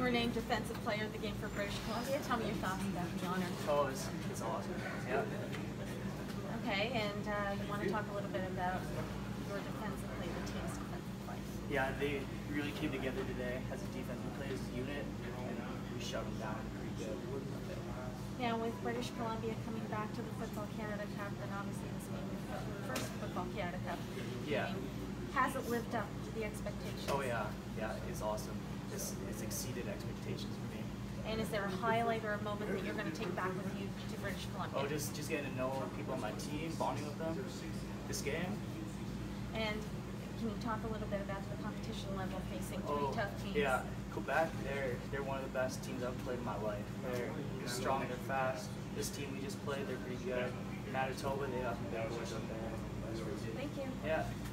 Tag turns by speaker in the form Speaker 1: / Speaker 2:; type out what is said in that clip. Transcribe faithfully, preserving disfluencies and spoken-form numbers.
Speaker 1: were named Defensive Player of the Game for British Columbia. Tell me your thoughts about the honor.
Speaker 2: Oh, it's, it's awesome. Yeah.
Speaker 1: Okay, and uh, you want to talk a little bit about your defensive play, the team's defensive play.
Speaker 2: Yeah, they really came together today as a defensive play, as a unit, and we shut them down pretty good.
Speaker 1: Now, with British Columbia coming back to the Football Canada Cup, and obviously this being the first Football Canada Cup
Speaker 2: Yeah.
Speaker 1: game, has it lived up to the expectations?
Speaker 2: Oh yeah, yeah, it's awesome. It's, it's exceeded expectations for me.
Speaker 1: And is there a highlight or a moment that you're going to take back with you to British Columbia?
Speaker 2: Oh, just just getting to know people on my team, bonding with them. This game.
Speaker 1: And can you talk a little bit about the competition level facing three
Speaker 2: Oh,
Speaker 1: tough teams?
Speaker 2: yeah. Quebec, they're they're one of the best teams I've played in my life. They're strong, they're fast. This team we just played, they're pretty good. Manitoba, they have some good boys up there.
Speaker 1: Thank you.
Speaker 2: Yeah.